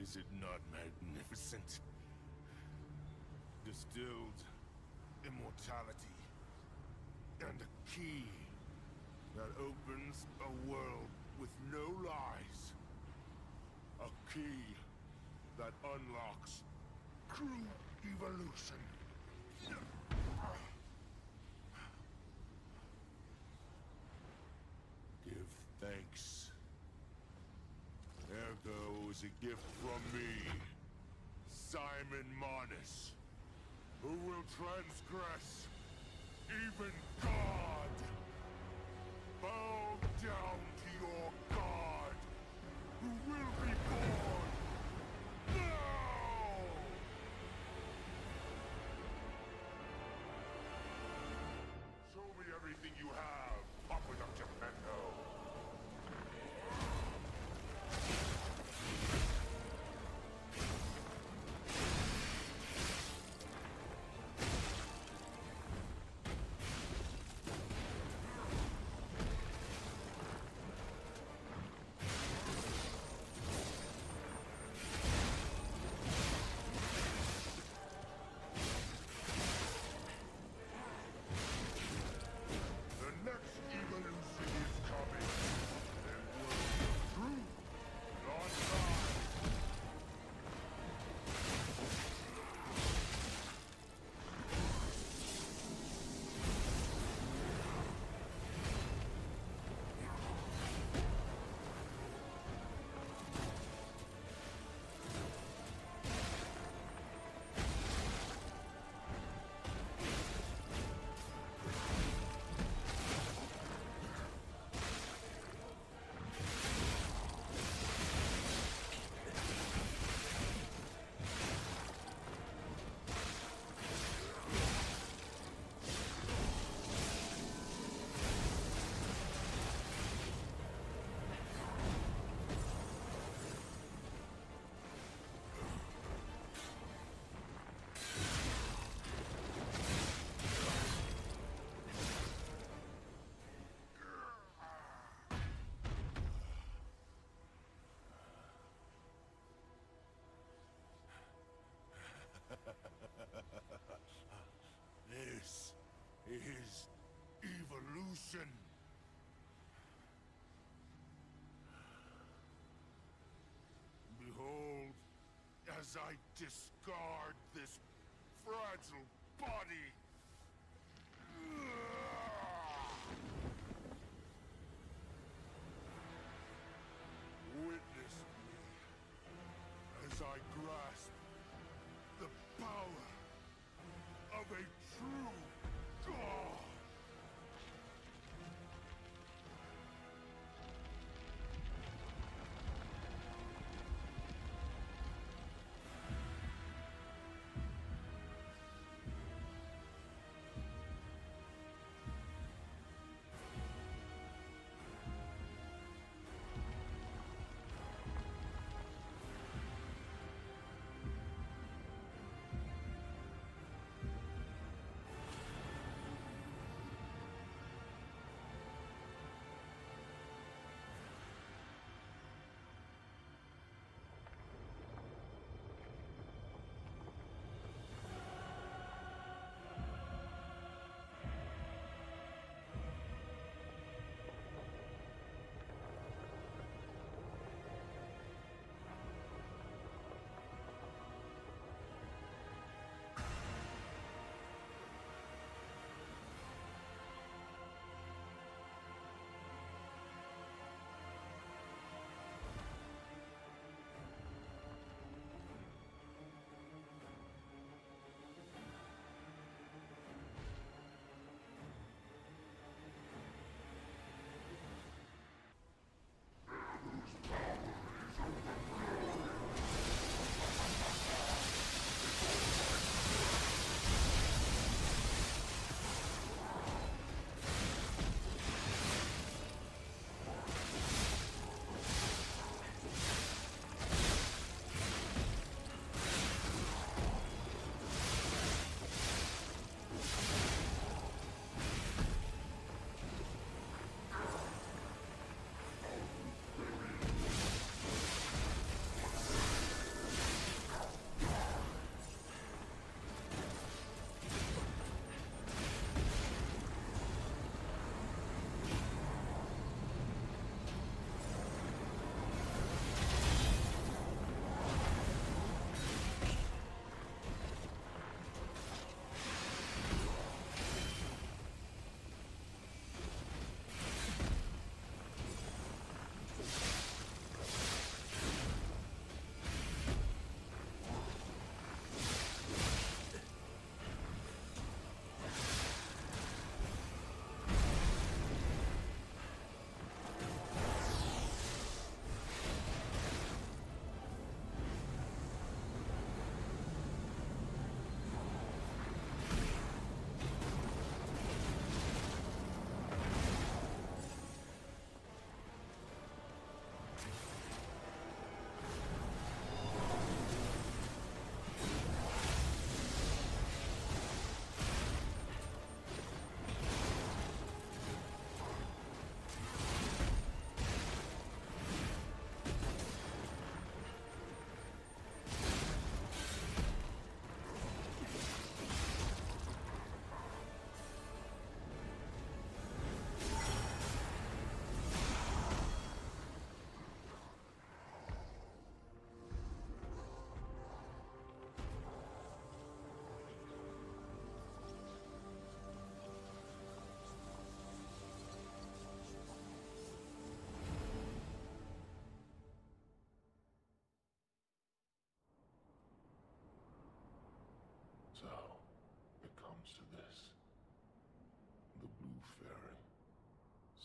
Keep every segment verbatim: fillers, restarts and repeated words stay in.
Is it not magnificent? Distilled immortality and a key that opens a world with no lies. A key that unlocks true evolution. Give thanks. Ergo is a gift from me, Simon Manus, who will transgress even God. Bow down to your God, who will be born now! Show me everything you have, up with up Geppetto. This is evolution. Behold, as I discard this fragile body. Witness me as I grasp the power of a true God.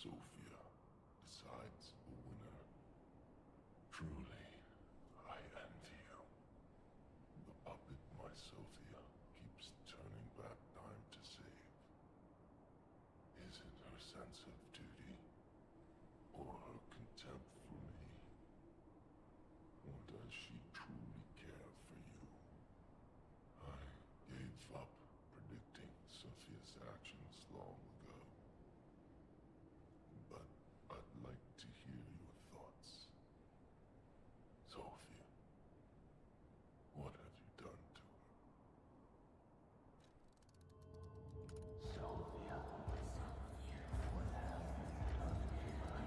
Sophia decides a winner. Truly, I envy you. The puppet my Sophia keeps turning back time to save. Is it her sense of duty, or her contempt for me? Or does she truly care for you? I gave up predicting Sophia's actions long ago. But I'd like to hear your thoughts. Sophia, what have you done to her? Sophia. What have you done to her?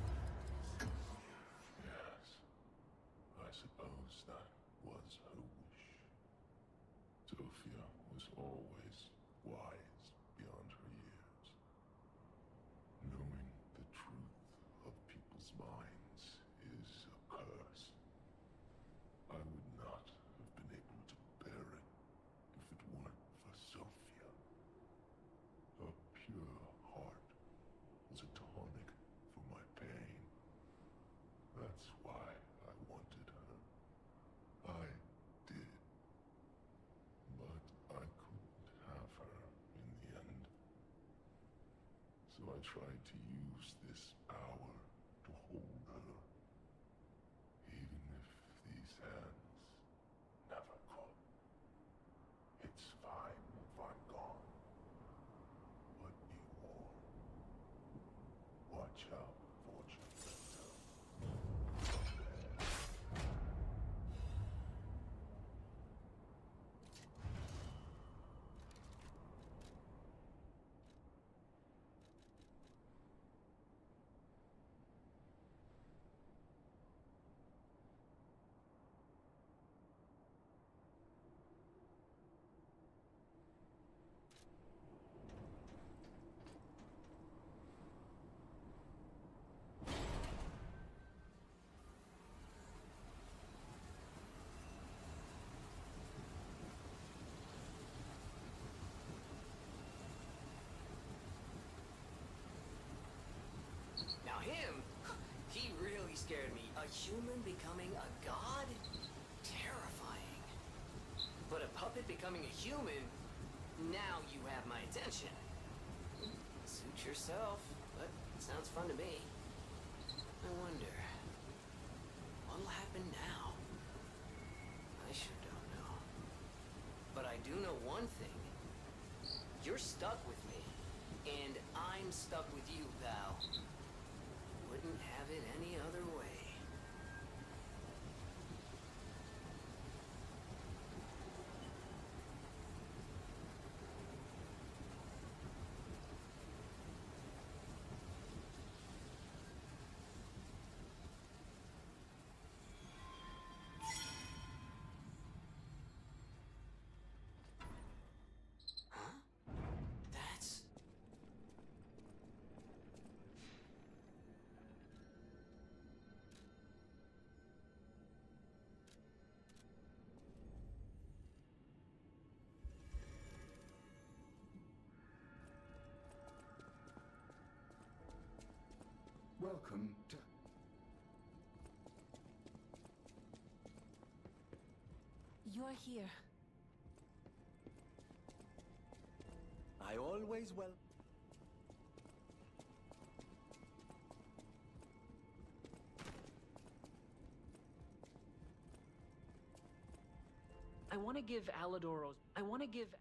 Yes, I suppose that was her wish. Sophia was always wise beyond her years. Knowing the truth of people's minds is a curse. I would not have been able to bear it if it weren't for Sophia. Her pure heart was a tonic for my pain. That's why I wanted her. I did. But I couldn't have her in the end. So I tried to use this power to hold her. Even if these hands never could. It's fine if I'm gone. But be warned. Watch out, fortune teller. Now him, he really scared me. A human becoming a god? Terrifying. But a puppet becoming a human? Now you have my attention. Suit yourself, but it sounds fun to me. I wonder, what'll happen now? I sure don't know. But I do know one thing. You're stuck with me, and I'm stuck with you, pal. Wouldn't have it any other way. Huh? That's... Welcome to... You're here. I always well... I want to give Aladoros. I want to give.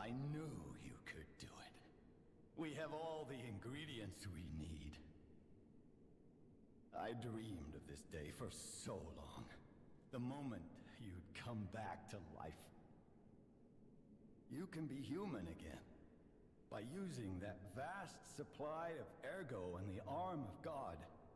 I knew you could do it. We have all the ingredients we need. I dreamed of this day for so long. The moment you'd come back to life. You can be human again. By using that vast supply of ergo and the arm of God.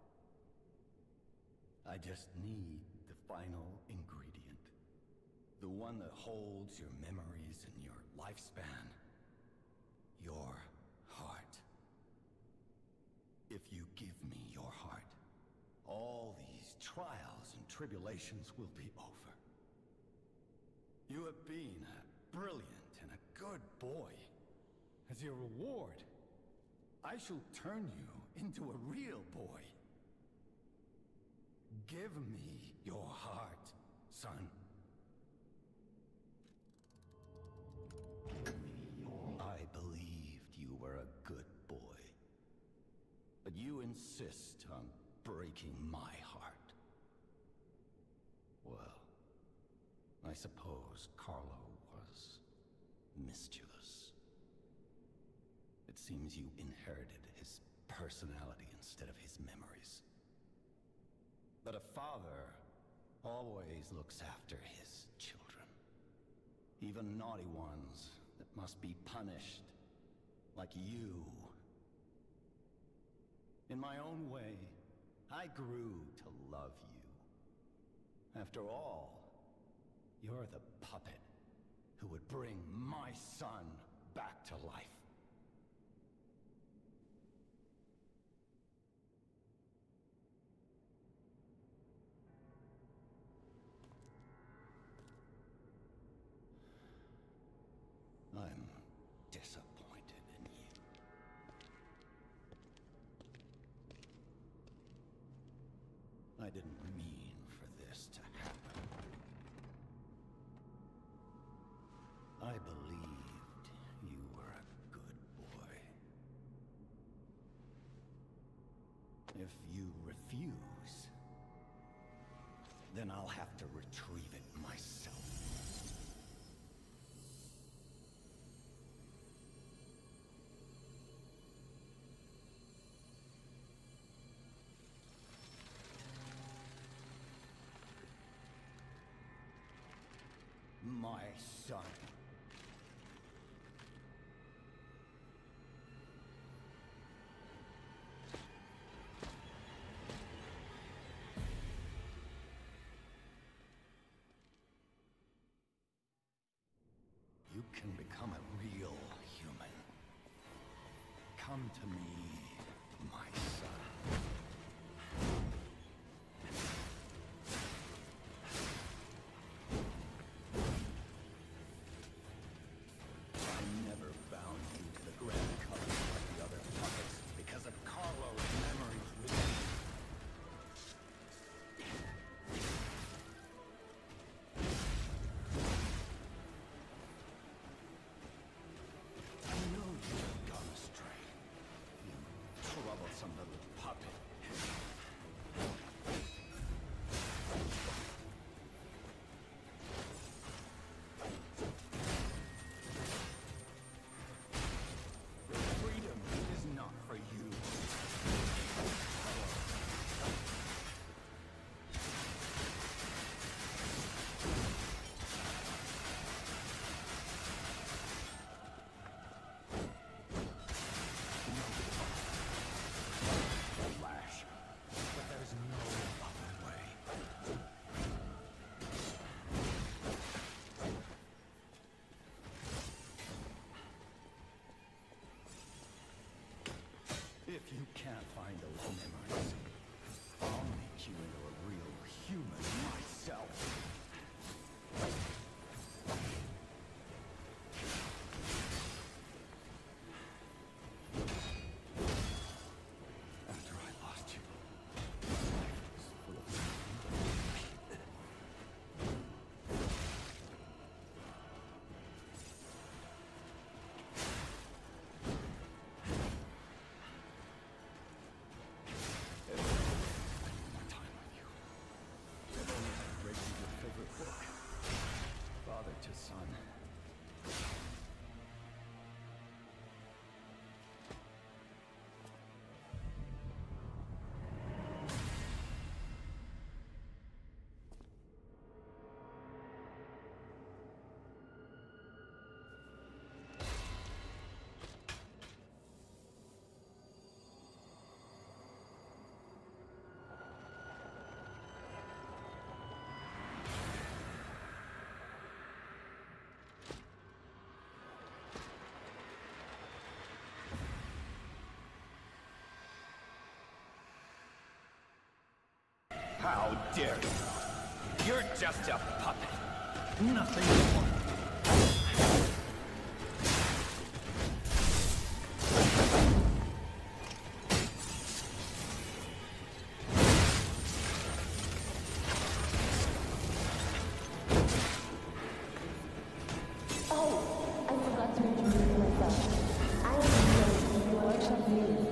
I just need the final ingredient. The one that holds your memories and your lifespan. Your heart. If you give me your heart, all these trials and tribulations will be over. You have been a brilliant and a good boy. As your reward, I shall turn you into a real boy. Give me your heart, son. I believed you were a good boy. But you insist on breaking my heart. Well, I suppose Carlo was mischievous. It seems you inherited his personality instead of his memories. But a father always looks after his children. Even naughty ones that must be punished, like you. In my own way, I grew to love you. After all, you're the puppet who would bring my son back to life. I'm disappointed in you. I didn't mean for this to happen. I believed you were a good boy. If you refuse, then I'll have to retrieve it myself. My son. You can become a real human. Come to me, my son. If you can't find those memories, I'll make you into a real human myself. After I lost you, my life was full of How dare you? You're just a puppet. Nothing more. Oh, I forgot to introduce myself. I am the new workshop leader.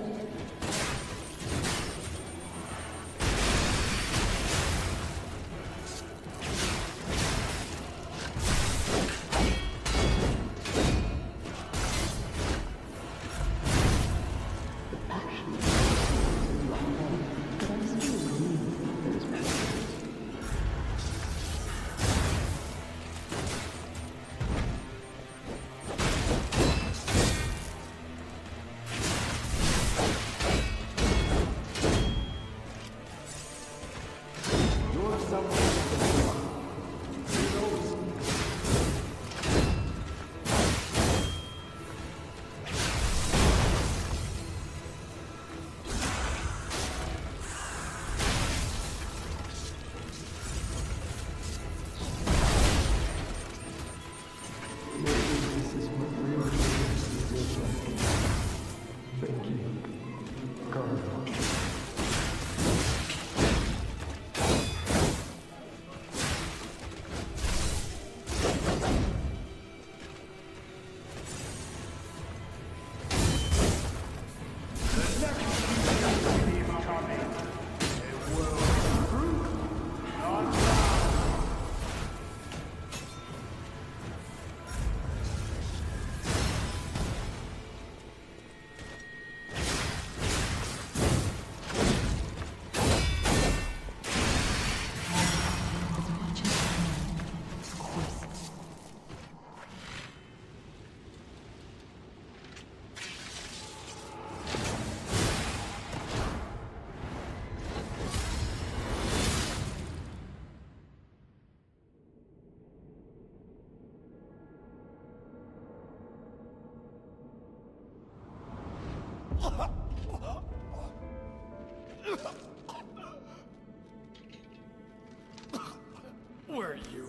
Were you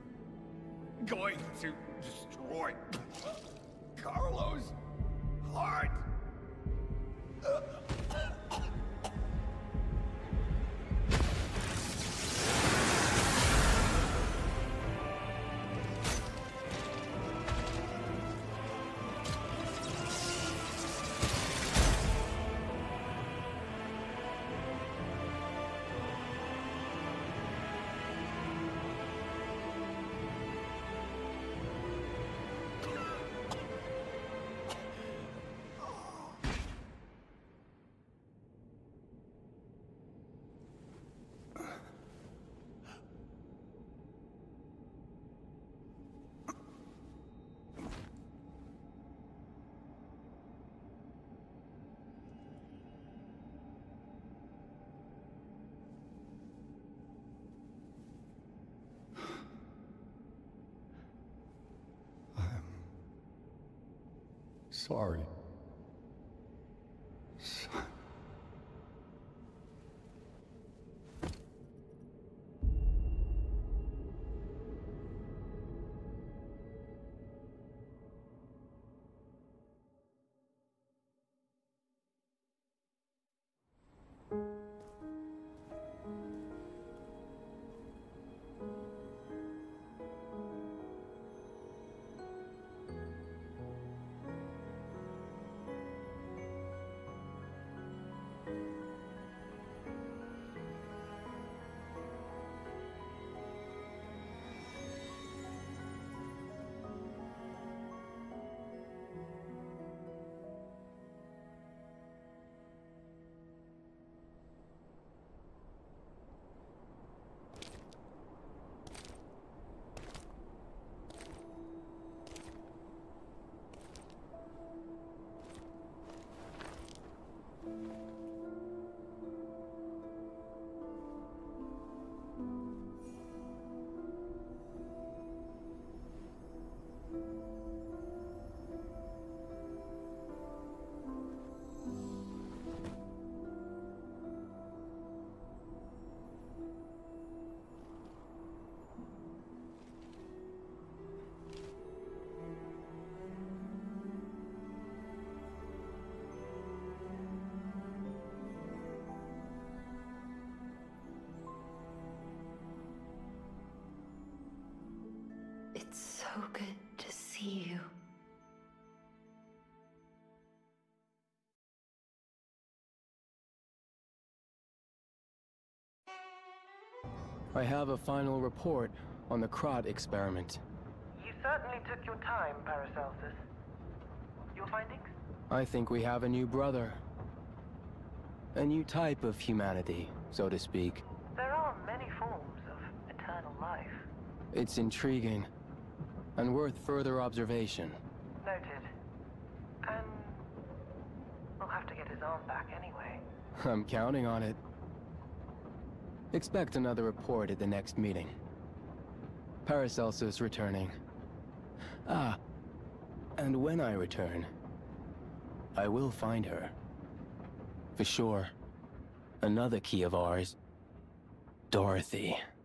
going to destroy Carlos' heart? Sorry. So- good to see you. I have a final report on the Crot experiment. You certainly took your time, Paracelsus. Your findings? I think we have a new brother. A new type of humanity, so to speak. There are many forms of eternal life. It's intriguing, and worth further observation. Noted. And we'll have to get his arm back anyway. I'm counting on it. Expect another report at the next meeting. Paracelsus returning. Ah, and when I return, I will find her. For sure. Another key of ours. Dorothy.